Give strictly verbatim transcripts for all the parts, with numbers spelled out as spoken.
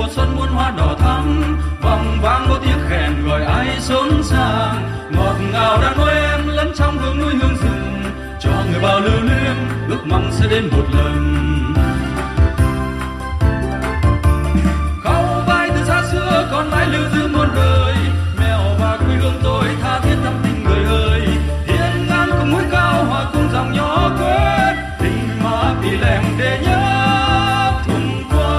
xuân muôn hoa đỏ thắm, vòng vang có tiếng khen gọi ai xốn sang, ngọt ngào đã nuôi em lẫn trong hương núi hương rừng, cho người bao lưu luyến ước mong sẽ đến một lần. Khâu vai từ xa xưa còn mãi lưu giữ muôn đời, mèo và quê hương tôi tha thiết thắm tình người ơi, thiên ngang cùng núi cao hòa cùng dòng nhỏ quê, tình mà vì lèm để nhớ thùng qua.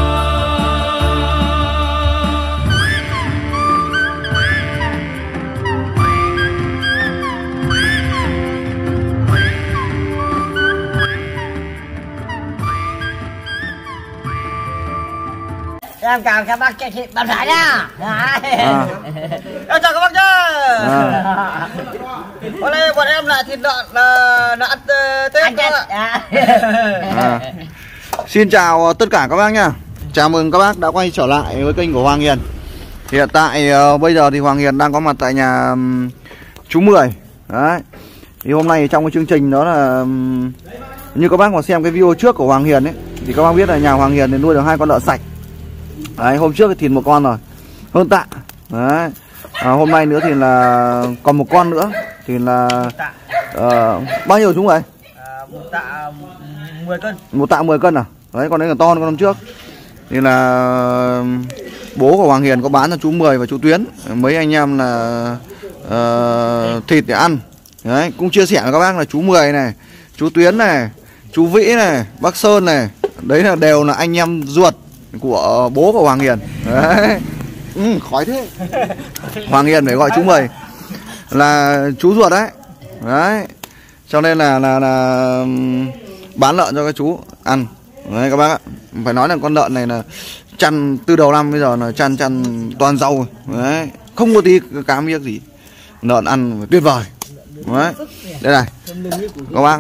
Em chào các bác chị bạn giải nha. À. Em chào các bác nhá. À. Hôm nay bọn em lại thịt lợn là là ăn Tết các bạn ạ. À. Xin chào tất cả các bác nha. Chào mừng các bác đã quay trở lại với kênh của Hoàng Hiền. Hiện tại uh, bây giờ thì Hoàng Hiền đang có mặt tại nhà um, chú Mười. Đấy. Thì hôm nay trong cái chương trình đó là um, như các bác mà xem cái video trước của Hoàng Hiền ấy thì các bác biết là nhà Hoàng Hiền thì nuôi được hai con lợn sạch. Đấy, hôm trước thì thịt một con rồi, hơn tạ. Đấy. À, hôm nay nữa thì là còn một con nữa thì là uh, bao nhiêu chúng rồi? À, một tạ mười cân. Một tạ mười cân à? Đấy, con đấy là to hơn con hôm trước. Thì là bố của Hoàng Hiền có bán cho chú Mười và chú Tuyến mấy anh em là uh, thịt để ăn. Đấy, cũng chia sẻ với các bác là chú Mười này, chú Tuyến này, chú Vĩ này, bác Sơn này, đấy là đều là anh em ruột của bố của Hoàng Hiền. Đấy. Ừ, khói thế. Hoàng Hiền phải gọi chú Mười là chú ruột đấy. Đấy. Cho nên là là là bán lợn cho các chú ăn. Đấy các bác ạ. Phải nói là con lợn này là chăn từ đầu năm bây giờ là chăn chăn toàn rau. Đấy. Không có tí cá miếc gì. Lợn ăn tuyệt vời. Đấy. Đây này. Các bác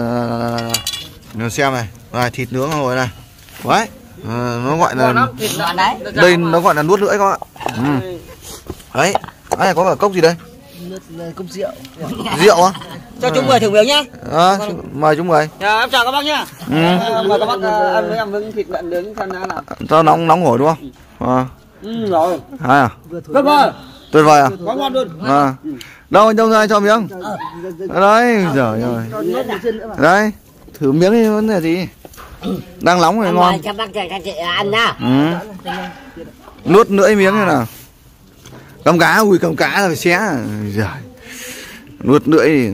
uh, xem này. Rồi, thịt nướng rồi này. Đấy. À, nó gọi là đây nó gọi là nuốt lưỡi các bạn. Ừ. Đấy, đây có cả cốc gì đây? Cốc rượu. Rượu á? Cho chú Mười thử miếng nhá. À, mời chú Mười. Dạ, em chào các bác nhá. Ừ. Mời các bác ăn với em miếng thịt lợn nướng xem nào. Cho nóng nóng hổi đúng không? À. Ừ rồi. Hay à? Tuyệt vời. Tuyệt vời à? Quá ngon luôn. À. Đâu anh đâu ra cho miếng? Đấy, giời ơi. Đấy, thử miếng đi vấn đề gì? Đang nóng rồi ngon. Cho bác các chị ăn nhá. Ừ. Nuốt lưỡi miếng như nào. Cầm cá, ui cầm cá là phải xé. Giời. Nuốt lưỡi thì...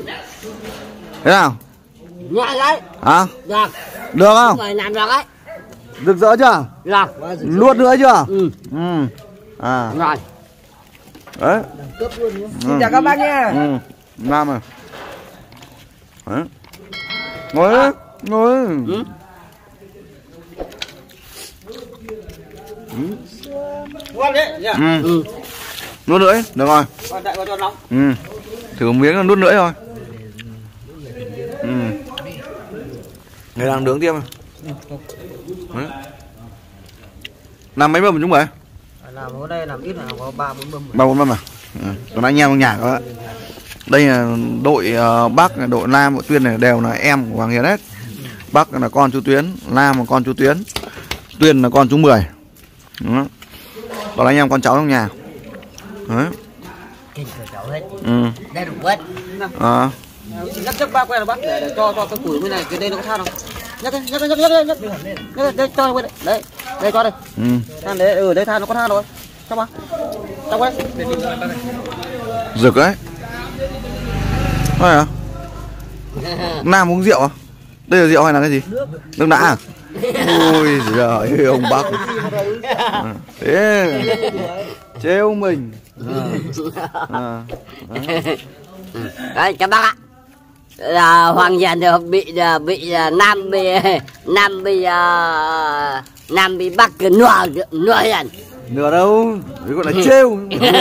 Thế nào? Nhẹ đấy. Hả? Được. Được không? Mày làm được đấy. Rực rỡ chưa? Được. Nuốt lưỡi chưa? Ừ. Ừ. À. Rồi. Đấy. Xin chào các bác nha. Ừ. Nam rồi. Đấy. Ngồi đi. Ngồi. Ừ. Ngon đấy nhỉ? Ừ. Ừ. Nuốt lưỡi, được rồi. Còn tại có cho nóng. Ừ. Thử miếng là nuốt lưỡi thôi. Ừ. Người đang nướng tiếp. Đấy. Làm mấy mâm chúng mày? Làm ở đây làm ít là có ba bốn mâm. Ba bốn mâm à? Ừ. Còn anh em trong nhà có. Đây là đội uh, Bắc, đội Nam, đội Tuyên này đều là em của Hoàng Hiền hết. Bắc là con chú Tuyến, Nam là con chú Tuyến, Tuyên là con chú Mười. Đó. Đó là anh em con cháu trong nhà. Đấy. Ừ. Đây đủ hết. À. Nhắc trước ba que là bác để, để cho cho cái củi bên này, cái đây nó có than không? Nhắc đi, nhắc đi, nhắc đi, nhắc đi. Nhắc đây cho bên đây. Đấy. Đây cho đây. Ừ. Than đấy, ừ đây than nó có than rồi. Cho ba. Cho qua đây. Rực đấy. Thôi à? Nam uống rượu à? Đây là rượu hay là cái gì? Nước. Nước đá à? Ôi giời ơi ông bác. Thế trêu mình. À. Đấy các bác ạ, là Hoàng Hiền bị bị Nam bị Nam bị uh, Nam bị Bắc nửa nửa Hiền. Nửa đâu, đấy gọi là trêu.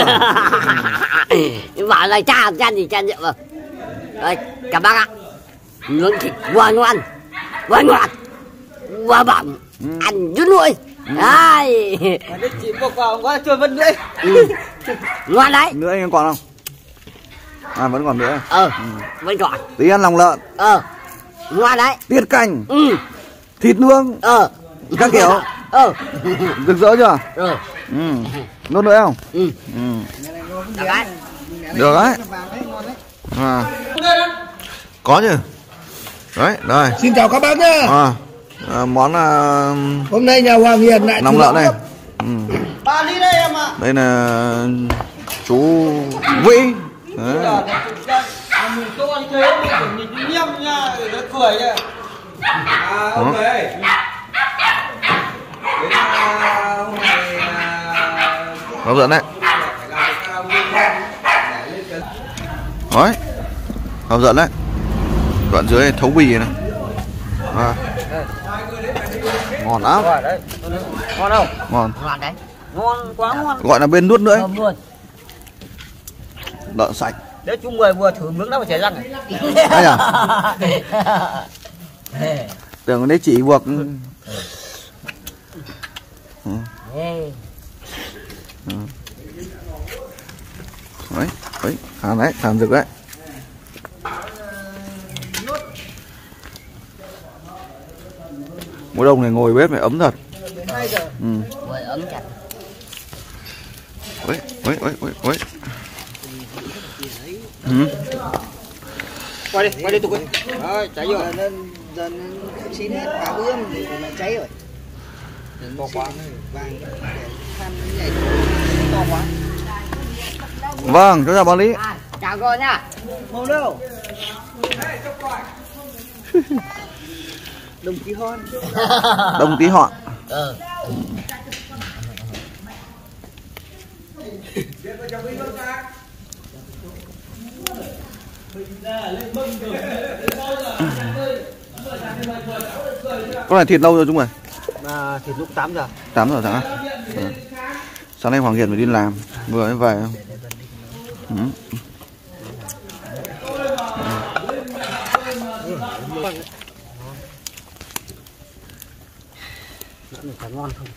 Bảo là cha cha gì cha rượu rồi. Đấy các bác ạ, nướng thịt quá ngon, quá ngọt, quá bỏng, ừ. Ăn rút nuôi. Ừ. Đấy. Chị buộc vào có chuồn vẫn nữa. Ừ. Ngon đấy. Nữa anh còn không? À vẫn còn nữa. Ờ, ừ. Vẫn còn. Tí ăn lòng lợn. Ờ, ngon đấy. Tiết canh. Ừ. Thịt nướng. Ờ. Các kiểu. Ờ. Rực rỡ chưa? Ừ. Ừ. Nốt nữa không? Ừ. Ừ. Được đấy. Được đấy. À. Có chứ. Đấy, đây. Xin chào các bác nhá. À. À, món là Hôm nay nhà Hoàng Hiền lại lòng lợn này. Ừ. Ba ly đây em ạ. Đây là chú Vĩ. Đấy. Mình tô như thế mình nhìn nghiêm nha, nó cười nha. À, ông ơi. Đến à, hôm nay à, Hấp dẫn đấy. phải làm cái karaoke để lên cái Đấy. Hấp dẫn đấy. Đoạn dưới thấu bì này. À. Ngon lắm. Rồi đấy. Ngon không? Ngon. Ngon đấy. Ngon quá ngon. Gọi là bên nuốt nữa ấy. Thơm luôn. Lợn sạch. Đấy chú Mười vừa thử miếng nào mà chảy răng này. Đấy à? Tưởng đấy chỉ buộc. Ừ. Ê. Ừ. Đấy, đấy, hàn đấy, hàn rực đấy. Mùa đông này ngồi bếp này ấm thật. Ừ. Ngồi ấm chặt. Ôi, ôi, ôi, ôi, ôi. Ừ. Quay đi, quay đi tục đi. Rồi, cháy rồi. Giờ giờ chín hết cả ươm thì lại cháy rồi. To quá. Vàng than nhảy To quá. Vâng, cháu chào bác Lý. À, chào cô nhá. màu đâu. Đồng chí Hon. Đồng tí họ. Ừ. Con này thịt lâu rồi chúng mày? À, thịt lúc tám giờ. tám giờ sáng. Ừ. Sáng nay Hoàng Hiền phải đi làm, vừa mới về. Ừ. Lợn phải ngon không?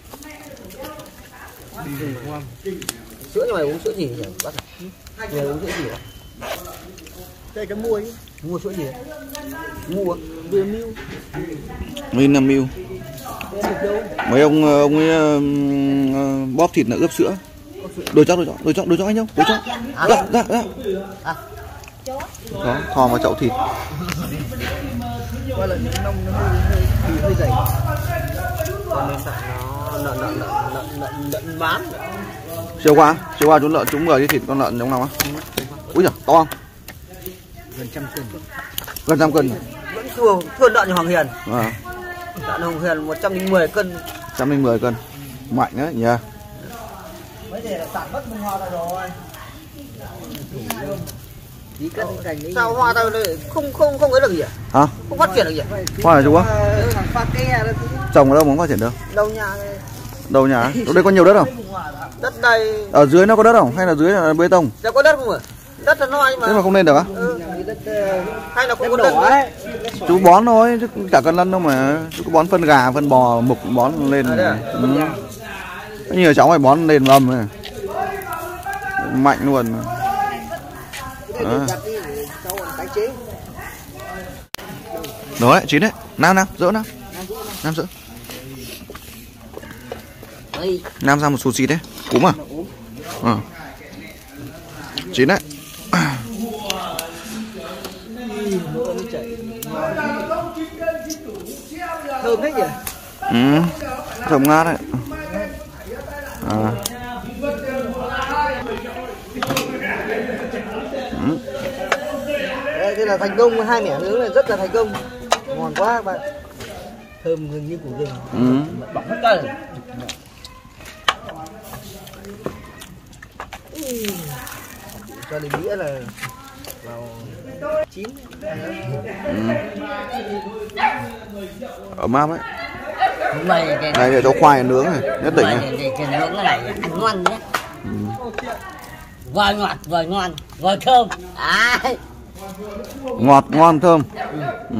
Sữa cho mày uống sữa gì nhỉ? Bác à? Mày uống sữa gì vậy? Đây cái muối. Mua sữa gì? Mua Vừa miêu. Min năm mil. Mấy ông ông ấy uh, bóp thịt là ướp sữa. Đôi chóc đôi chóc đôi chóc đôi chóc anh không? Đôi chóc. Dạ dạ dạ. Đó, thò vào chậu thịt. Qua lợn nông nó hơi hơi hơi dày. còn nền tảng nó lợn lợn lợn lợn lợn lợn bán. Chiều qua, chiều qua chú lợn chúng mười cái thịt con lợn giống nào á? Úi giời, to không? Gần trăm cân. Gần trăm cân. Vẫn thua thua lợn như Hoàng Hiền. À, Lợn Hoàng Hiền một trăm linh mười cân. một trăm linh mười cân. Mạnh đấy nhỉ. Mấy để là tạt mất bông hoa ra rồi. Tí cân cành ấy. Sao hoa tao đây không không không ấy được gì à? Hả? Không phát triển được gì à? Hoa là chú á? Thằng pha ke đó. Trồng ở đâu mà không phát triển được? Đâu nhà đây. Đâu nhà? Ở đây có nhiều đất không? Đất này Ở dưới nó có đất không? Hay là dưới là bê tông? đâu có đất không à? Đất là nói mà. Thế mà không lên được á? Ừ. Đất Hay là không có đất đất đỏ ấy. Chú bón thôi, chứ chả cần lân đâu mà. Chú có bón phân gà, phân bò, mục bón lên. À, đấy à? Ừ. Có nhiều cháu phải bón lên mầm này. Mạnh luôn. À. Đó đấy, chín đấy. Nam Nam, dỡ Nam. Nam dỡ. Nam ra một số xịt đấy. Cúm à? Ờ. Chín đấy. Thơm đấy nhỉ? Ừ. Thơm ngát đấy. À. Ừ. Đây, đây là thành công, hai mẻ nướng này rất là thành công. Ngon quá các bạn. Thơm gần như củ rừng. Ừ. Bỏng hết đây. Cho đến đĩa là vào chín. Ừ. Ấm áp ấy. Mày cái Đây để cho khoai nướng này, nhất định mày này. cái cái nướng cái này ăn ngon nhé. Vừa ngọt vừa ngon vừa thơm. À. Ngọt ngon thơm. Ừ.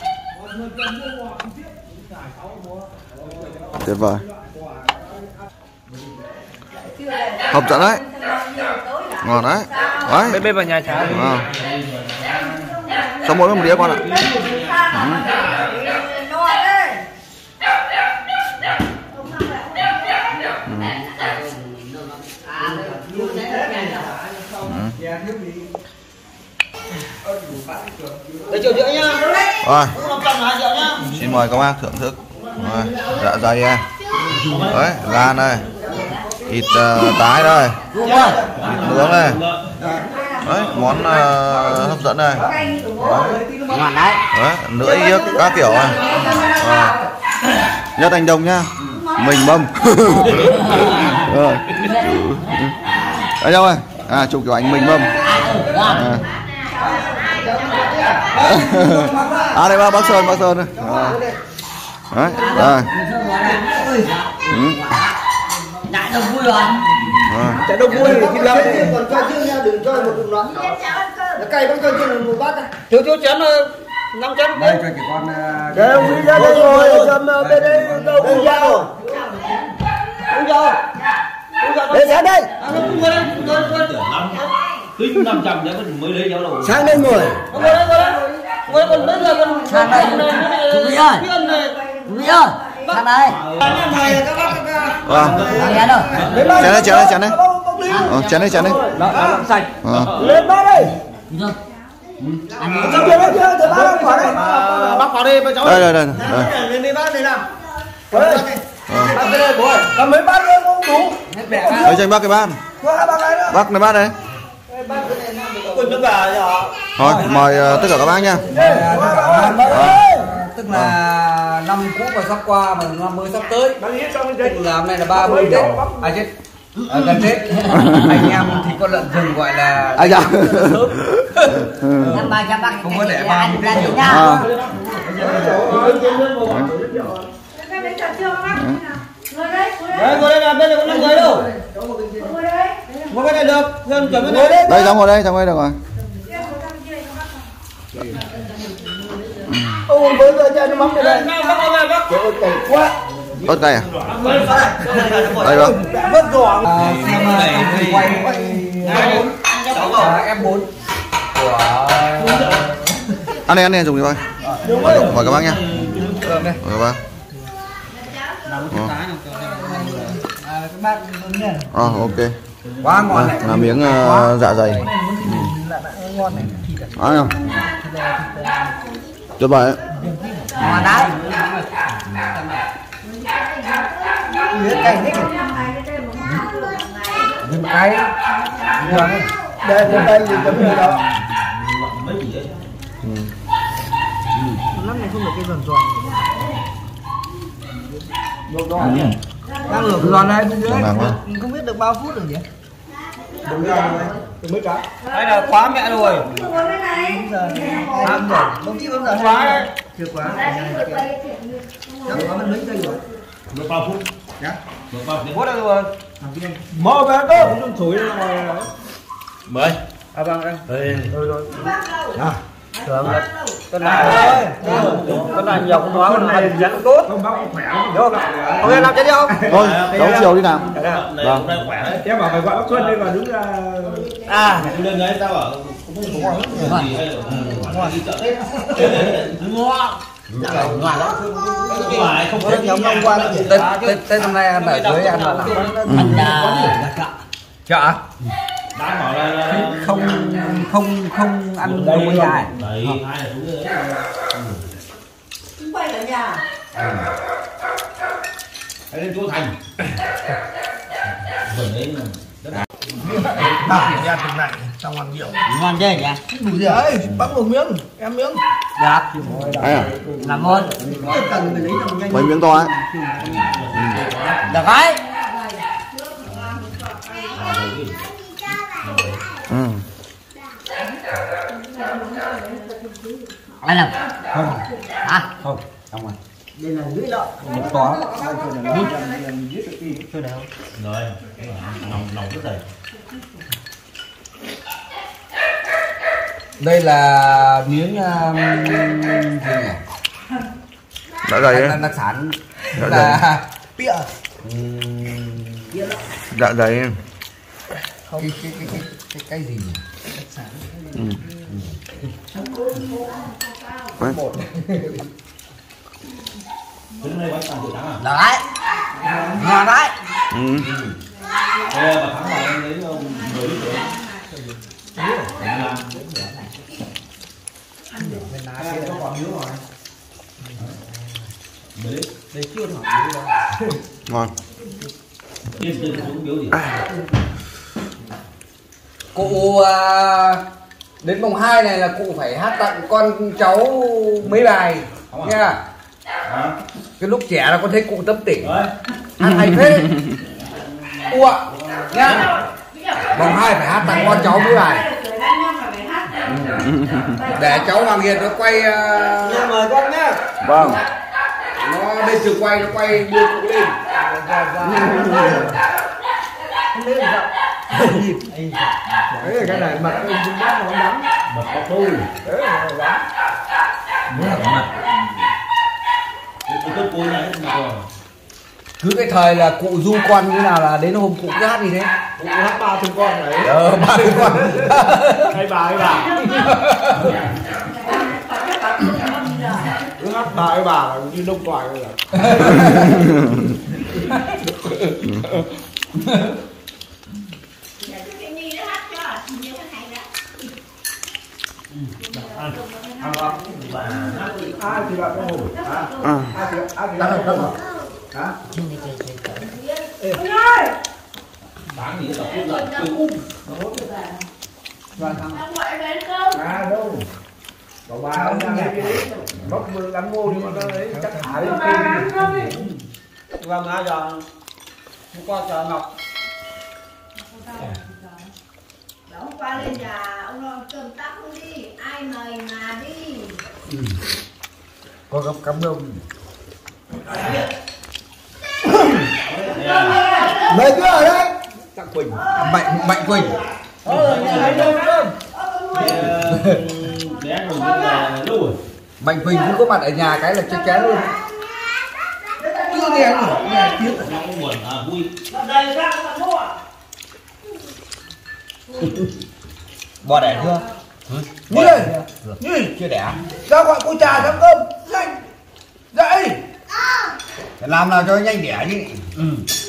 Tuyệt vời. Hấp dẫn đấy. Ngon đấy. Đấy. Bên bên vào nhà cháu. À. Cho mỗi một đĩa con ạ. Ừ. Để triệu rưỡi nhá. Rồi, năm trăm là hai triệu nhá. xin mời các bác thưởng thức. Rồi, dạ dày đây. Đấy, gan đây. Thịt uh, tái đây. Thịt nướng đây. Đấy, món uh, hấp dẫn đây. Ngon đấy. Đấy, lưỡi yếc các kiểu này. Rồi. Nhất Anh Đông nhá. Mình mâm. Rồi. Anh Đông ơi. À, chụp kiểu anh mình mâm. À. À đây bác, bác Sơn, bác Sơn đây. Đấy, đây. Ừ. Đại đông vui rồi. Chạy đông vui thì thịt lợn còn cho chứ nha, đừng cho một đụng loạn. Nó cay bác cho chứ một bát này. Thiếu thiếu chén năm chén. Đây cho chị con. Để ông đi ra đây rồi, cầm bên đây đâu uống dao. Uống dao. Để sáng đây. Tính năm trăm giá mình mới lấy giáo đầu. Sang đây ngồi. Ngồi đây, ngồi đây. Ngồi còn bây giờ còn Sang đây. Quý ơi. Quý ơi. Sang đây. Vâng. Chén đây, chén đây, chén đây. Ờ, chén đây, chén đây. Làm sạch. Ờ. Lên bác đây. Ăn Chưa chưa chưa, từ bác khỏi đây. Bác khỏi đây, bác cháu. Đây, đây, đây. Đây. Lên đi bác, đây nào. Đây. Bác đây, bố ơi. Cầm mấy bát nữa không đủ. Đây cho anh bác cái bát. Bác này bát đấy. Thôi, mời uh, tất cả các bác nha. Tức là năm cũ và sắp qua mà năm mới sắp tới. Tức là hôm nay là ba mươi Tết. À chết. À, gần Tết. Anh em thì con lợn rừng gọi là Ai dạ. Năm ba trăm bác. Không có để ba mươi Tết nhiều. À. Đấy, ngồi đây là bên này có năm người đâu. Ngồi bên này được, Hương chuẩn bên này. Đây, trong ngồi đây, trong đây được rồi. Ôi, với giờ chơi nó mắm đây đây. Bác ơi, bác. Trời ơi, cay quá. Ớt cay à? Đây bác. Vớt giò. Xem quay em bốn của Ăn đây, ăn đây, dùng đi thôi. Mời các bác nha. Mời các bác. Ờ, à, ok. quá ngon này. Là miếng uh, dạ dày. Ăn không? Tuyệt vời. Ngon đấy. Những cái Đây, đây, đây, gì chấm gì đó. Lắm này không được cái giòn giòn. Đang lửa giòn này bên dưới. Không biết được bao phút rồi nhỉ? Đúng rồi. Từ mấy cái. Đây là khóa mẹ rồi. Ăn rồi. Không chịu giờ khóa đấy. Chưa khóa. Chắc khóa mình mấy giây rồi. Được bao phút. Nhá. Được bao phút. Bố đây rồi. Mở về cơ. Không chối ra ngoài đấy. Mời. À vâng anh. Đây. Rồi rồi. À. Sướng đấy. Con này con này nhiều con nói con này dẫn tốt. Không bác khỏe không? Được không? Không em làm chết đi không? Thôi, cháu chiều đi nào. Vâng. Em bảo phải gọi bác Xuân đây mà đúng là À, lên đấy tao bảo không có gì hay là đi chợ đấy. Ngon. Ngon lắm. Không có nhóm năm qua nữa. Tết Tết năm nay ăn ở dưới ăn là Ăn chợ. đang bảo là Không không không ăn đâu có dài. đấy hai là đúng rồi. Quay ở nhà. Hãy lên chỗ Thành. Vườn đấy là bác kiểm tra từng này xong ăn nhiều. ngon chứ nhỉ? Đủ gì ấy, bác một miếng, em miếng. Dạ. Đấy à? Làm ơn. Cần phải lấy đồng nhanh. Mấy miếng to ấy. Được đấy. Ừ. Ăn không? Không. À? Không. Xong rồi. Đây là lưỡi lợn. Một tó. rồi. Nòng nòng rất đầy. Đây là miếng um, gì nhỉ? Dạ dày ấy. Đặc sản Dạ là Pịa. Dạ dày. cái cái cái cái cái cái gì nhỉ? Ừ. Đấy. Đứng đây bác toàn tự đắng à? Được đấy. Ngon đấy. Ừ. Thế bà thắng là em lấy mười lít rồi. Ngon. Cụ à, đến vòng hai này là cụ phải hát tặng con cháu mấy bài nha. Cái lúc trẻ là con thấy cụ tâm tỉnh hát hay phết đấy. Ua nhá. Vòng hai phải hát tặng con cháu mấy bài. Để cháu Hoàng Hiền nó quay uh... mời con nhá. Vâng. Nó bên trường quay nó quay đưa cụ lên. Đấy cái này mặt ông cũng bắt nó lắm. Mật có tôi. Đấy là lắm. Muốn là mật. Cái cốt cối này mà rồi. Cứ cái thời là cụ du con như nào là đến hôm cụ cứ hát gì thế? Cụ hát ba thương con đấy. Ờ ba thương con. Hay bà hay bà. Cứ hát bà hay bà là như đông quài rồi. Ai thì là cái hồ. À. Ai thì ai thì là cái hồ. Hả? Bán gì tập cút lại cứ úp. À đâu. Cậu bà ông ra lấy cái bóc mưa đánh ngô đi mà nó lấy chắc thả lên tim. Vâng, ai giờ hôm qua chờ Ngọc. Hôm qua lên nhà ông lo cơm tắc không đi, ai mời mà đi. Có gặp cảm ơn. Mấy cứ ở đây. Chắc Quỳnh. Mạnh Mạnh Quỳnh. Bé rồi là đâu rồi? Mạnh Quỳnh cũng có mặt ở nhà cái là chắc chắn luôn. Chưa nghe nữa, nghe tiếng. Nó cũng buồn à vui. Bò đẻ chưa? Như đây. Như chưa đẻ. Ra gọi cô trà chấm cơm. Nhanh. Dậy. Làm nào cho nhanh đẻ đi. Ừ.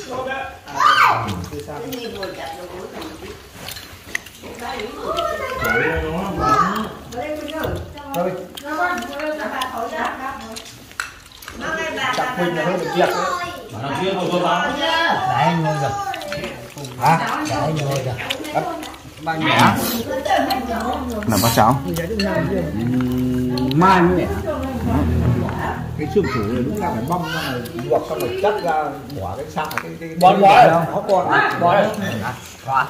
Chắc Quỳnh là hơi được việc đấy. Mà thằng kia ngồi tôi bán. Để anh ngồi rồi. Hả? Để anh ngồi rồi. Bằng đẻ. Làm bát cháo. Mai mới đẻ. Cái xương thủ này đúng là phải băm ra này, luộc xong rồi cắt ra, bỏ cái xạ cái cái Bón bó đấy. có con Bò đấy. Có.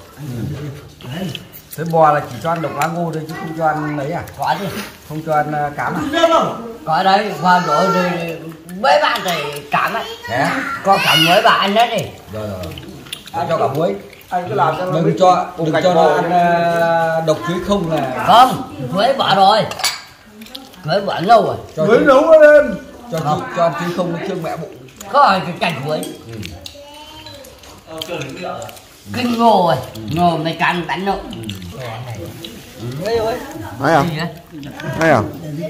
Thế bò là chỉ cho ăn độc lá ngô thôi chứ không cho ăn lấy à? Có chứ. Không cho ăn uh, cám à? Có đấy, khoa đổi rồi mấy bạn thì cảm ấy. Thế. Có cả muối bà ăn hết đi. Rồi rồi. Ăn cho cả muối. anh cứ làm cho nó Đừng biết cho cùng đừng gạch cho nó bò. ăn uh, độc chuối không là Không, muối bỏ rồi. Muối bỏ lâu rồi. cho mới chuối- nấu nó lên cho chuối- cho ăn chuối không nó trương mẹ bụng. Có rồi cái cành muối. Ờ, chưa được biết rồi. Kinh ngô rồi. Ngô mày cắn bắn đâu. Thấy à? Gì đấy? Thấy à?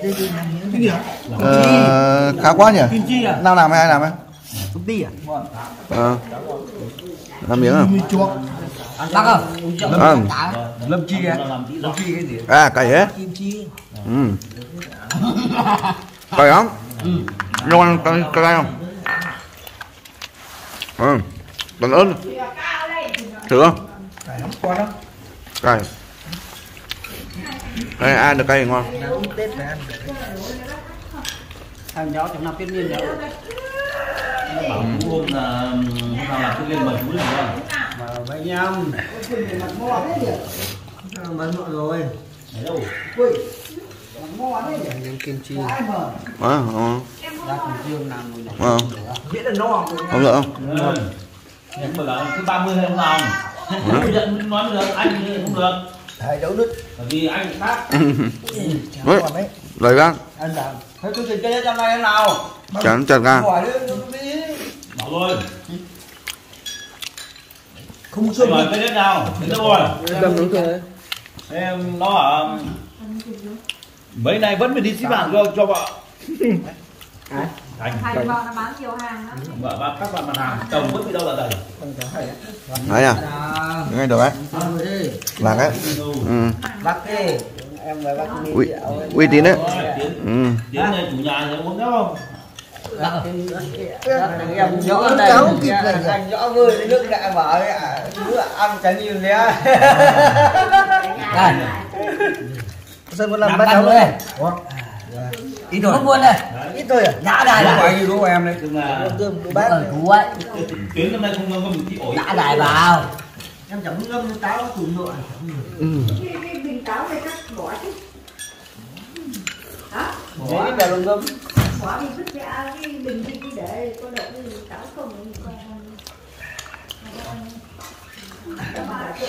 Ờ, khá quá nhỉ? Nào làm hay ai làm ấy? Công ty à? Ờ. Làm miếng à? Bác không? À, Lâm chi á? Lâm chi cái gì? à cày hết. Ừ. Cày lắm. Ngon cay cay không? Ừ. Còn ớt. Thử không? Cay. Cay ai được cay thì ngon. Thằng nhỏ trong năm tiên niên đó. Bảo chú hôm là hôm nào làm cứ lên mời chú rồi. Mà mấy nhăm. Bắn mọi rồi. Đấy đâu? Kim chi. À, ờ. Ra cùng dương làm rồi. Ờ. miễn là no Không được không? Ừ. Nhưng mà là thứ ba mươi hay hôm nào? Bây giờ nói được anh thì không được. Thầy đấu đứt. Bởi vì anh khác. Đấy. Lời bác. Anh làm. Thế tôi thịt cái trong này thế nào? Chắn chặt ra. Hỏi đi. Bảo rồi. Không Xương rồi cái đấy nào? Thế rồi. Đâm đúng rồi. Em nó ở mấy nay vẫn phải đi xí bảng cho cho vợ. Thành vợ nó bán nhiều hàng lắm. Vợ bán các bạn mặt hàng, chồng vứt đi đâu là đầy. Đấy à, ngay được đấy, là cái, ừ. Bác đi, em với bác đi. uy, uy tín đấy, ừ. Tiến này chủ nhà thì uống không? Em rõ cháu kịp là thành rõ vơi cái nước đại bảo ấy à, cứ ăn trái nhiều nhé. Đây. Sơn muốn làm bát cháu luôn. Ít thôi. Không buồn này. Ít thôi à? Đã đài Bao là. nhiêu đứa của em đấy? Tức là Cơm của bác. Ở cú ấy. Tiến hôm nay không ngâm ngâm thì ổi. Đã đài vào. Em chẳng ngâm táo cùng nội. Cái cái bình táo này cắt bỏ chứ. Hả? Bỏ ít là ngâm. Bỏ đi vứt ra cái bình đi để có đậu cái bình táo không thì con ăn.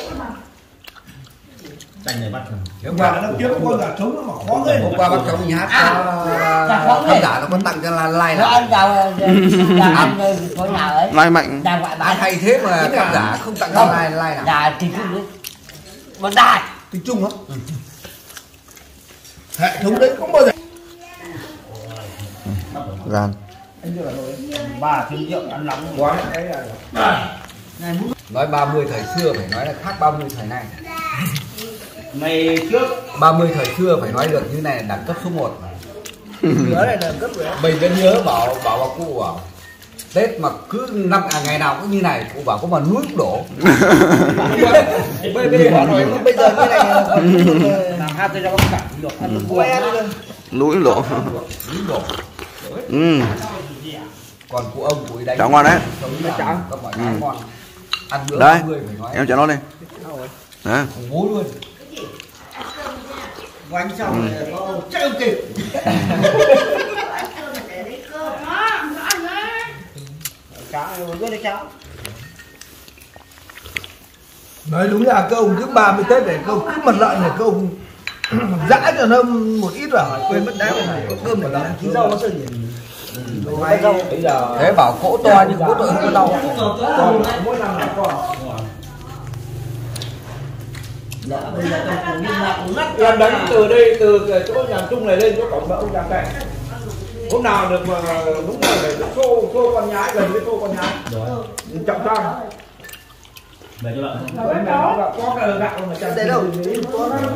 Chanh này bắt rồi. Hôm qua nó tiếp con gà trống nó mà khó lên. Hôm qua bác cháu mình hát cho khán giả nó có tặng cho là like Nó là ăn vào ăn có nhà ấy. Lai mạnh, Đang gọi ăn bán. hay thế mà khán giả không tặng cho like like nào. Đài thì chung đấy. Một đài. Tiếng Trung á. Hệ thống đấy không bao giờ. gan, Bà thì rượu ăn lắm Quá đấy là nói ba mươi thời xưa phải nói là khác ba mươi thời nay. Ngày trước ba mươi thời xưa phải nói được như này là đẳng cấp số một. nhớ này là cấp rồi. Mình vẫn nhớ bảo bảo bà cụ bảo Tết mà cứ năm à, ngày nào cũng như này, cụ bảo có mà núi cũng đổ. Bây bây giờ nói bây giờ cái này làm hát cho các bạn được ăn được quen luôn. lũi lộ, Núi đổ. ừ. Còn cụ ông cụ ấy đánh Cháo ngon đấy. Sống cháo các mọi cái ngon. Ăn bữa Đây, ba mươi phải nói em chọn nó đi. Đấy. bố luôn. Quanh xong rồi có chơi kịp. Cháu biết đấy cháu. Nói đúng là các ông cứ ba mươi Tết này các ông cứ mật lợn này các ông dã cho nó một ít vào quên mất đá này có cơm để làm Tí rau có sợi gì? May Bây giờ Thế bảo cỗ to nhưng cỗ tội không có đau. mỗi năm là con. bây giờ tôi cũng ngắt ngắt. Em đánh từ đây từ cái chỗ nhà chung này lên chỗ cổng đậu nhà cạnh. Hôm nào được mà đúng rồi để được xô xô con nhái gần với xô con nhái. Chậm sang. về cho lợn. Có cái gạo mà chẳng Đây đâu? có nó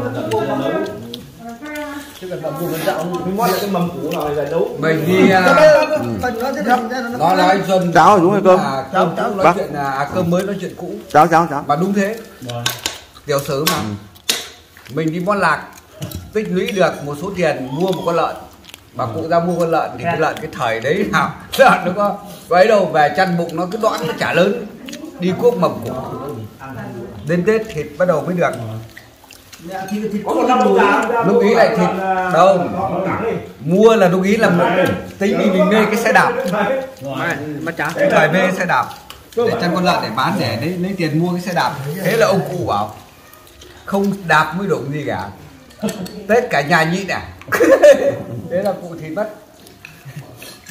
Chứ cần bầm vùng dạo. mình mua cái mầm củ nào để nấu. Mình đi à, Phần nó thế nào? nó nói anh Xuân Cháo rồi đúng hay cơm? à, cơm Cháo, cũ nói bác. chuyện là à, cơm mới nói chuyện cũ Cháo cháo cháo. mà đúng thế. Rồi. Tiểu sử mà mình đi Bon Lạc tích lũy được một số tiền mua một con lợn, bà cụ ra mua con lợn thì cái lợn cái thời đấy nào lợn nó có ấy đâu về chăn bụng nó cứ đoán nó chả lớn, đi cuốc mầm củ đến Tết thịt bắt đầu mới được. Có một năm Lúc ý lại thịt đâu mua là lúc ý là mình tính vì mình mê cái xe đạp, Mà chả. cái thời mê xe đạp để chăn con lợn để bán để lấy, lấy tiền mua cái xe đạp. Thế là ông cụ bảo không đạp mới đụng gì cả, Tết cả nhà nhịn à. Thế là cụ thịt mất. Ừ.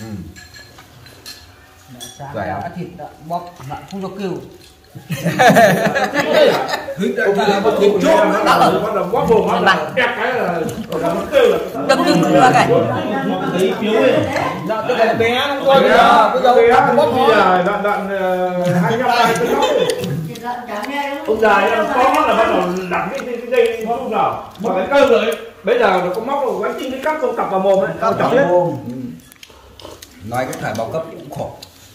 Vậy à? Thịt bóc lợn không có kêu. thịt chốt nó là bắt đầu bóp bồm bắt đầu ép cái là nó kêu là Đâm như cửa cái. Thấy phiếu ấy. Dạ cái này bé nó bây coi giờ bây giờ bây giờ bóp bây giờ đoạn đoạn hai mươi lăm tay cái nóc ông già em có mắt là bắt đầu đặt cái cái dây không nào mà cái cơm rồi bây giờ nó có móc rồi quán chinh cái cắp không tập vào mồm ấy tao chọc hết. Nói cái thời bao cấp cũng khổ.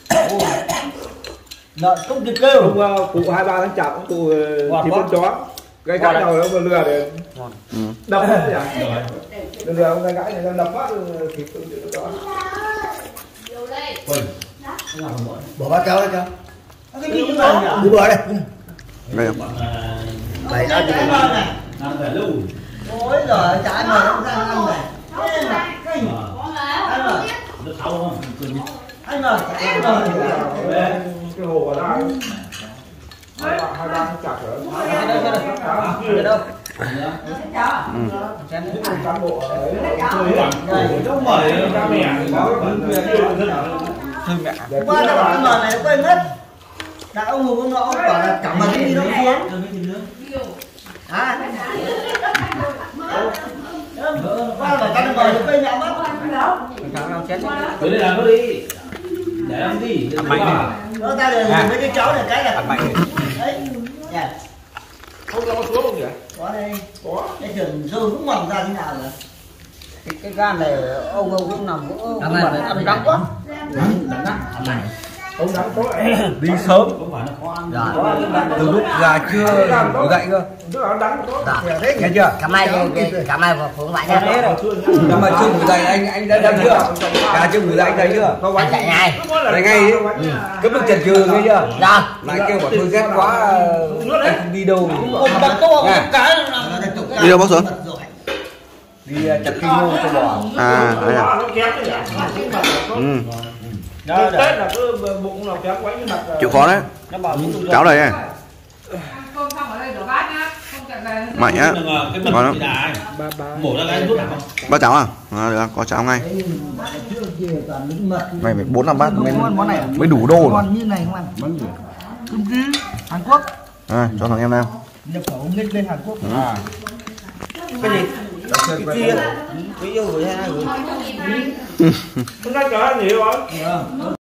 lợn không kịp kêu. Ông cụ hai ba tháng chạp ông cụ thì con chó cái gãi đầu nó còn lừa để đập hết vậy. Bây giờ ông cái gãi này đập phát thịt con chó. Bỏ bát cháo đây cho. Cái gì nữa? Đi bò đây. Đây không? Bảy ra thì Ăn về lâu. ôi giời trái mà nó ra ăn này. Anh mà, Nó sáu không? anh mà, anh mà. Cái hồ ở đây hai ba hai ba tháng chạp rồi. Cái đâu? Cán bộ ở đấy Không mời cha mẹ thì có cái Qua là cái mờ này nó quên hết. Đã ông Hùng ông nọ ông bảo là cả mà đi nó xuống. À. Qua là cái ngồi cây nhà mất. Cứ đi làm nó đi. Để làm gì? Nó ta để mấy cái cháu này cái là đấy. Nha. Không có xuống không kìa? Có đây. Có. Cái trường rơi cũng mỏng ra thế nào rồi. Cái, cái gan này ông ông cũng nằm cũng ăn này ăn đắng quá. Ông đắng có đi sớm từ lúc già chưa ngủ dậy cơ. Nghe chưa? Cả mai cả mai vào phố bạn nha. Nhưng mà chưa ngủ dậy anh anh đã đang chưa? Gà chưa ngủ dậy anh thấy chưa? Anh chạy ngay. Chạy ngay cấm được chần chừ nghe chưa? Rồi. Lại kêu bảo tôi ghét quá anh không đi đâu. Đi đâu bác Xuân? Đi chặt kinh ngô cho bò. À, đây à. Ừ. Tết là cứ bụng là kéo quánh cái mặt. Chịu khó đấy. Cháo đây này. Mạnh á. Ngon lắm. Mổ ra cái rút nào không? Ba cháo à? À được, có cháo ngay. Mày phải bốn năm bát mới mới đủ đô rồi. Như này không ăn. Cơm cứ Hàn Quốc. À, cho thằng em nào. Nhập khẩu nghịch lên Hàn Quốc. À. Cái gì? Cái kia. Ví dụ hai người. Chúng ta chở nhiều rồi.